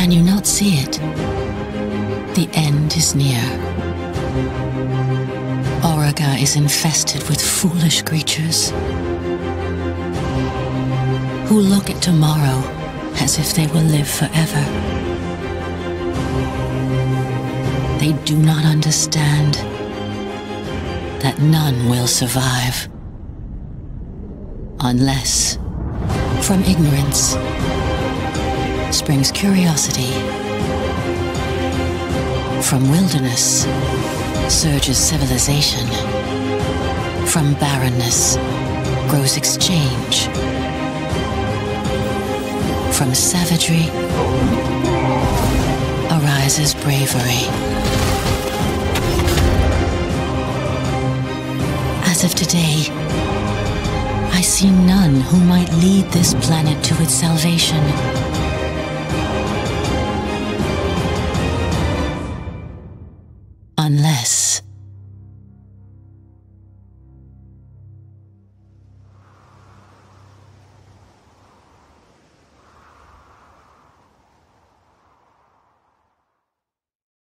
Can you not see it? The end is near. Auriga is infested with foolish creatures who look at tomorrow as if they will live forever. They do not understand that none will survive unless from ignorance springs curiosity. From wilderness surges civilization. From barrenness grows exchange. From savagery arises bravery. As of today, I see none who might lead this planet to its salvation. Unless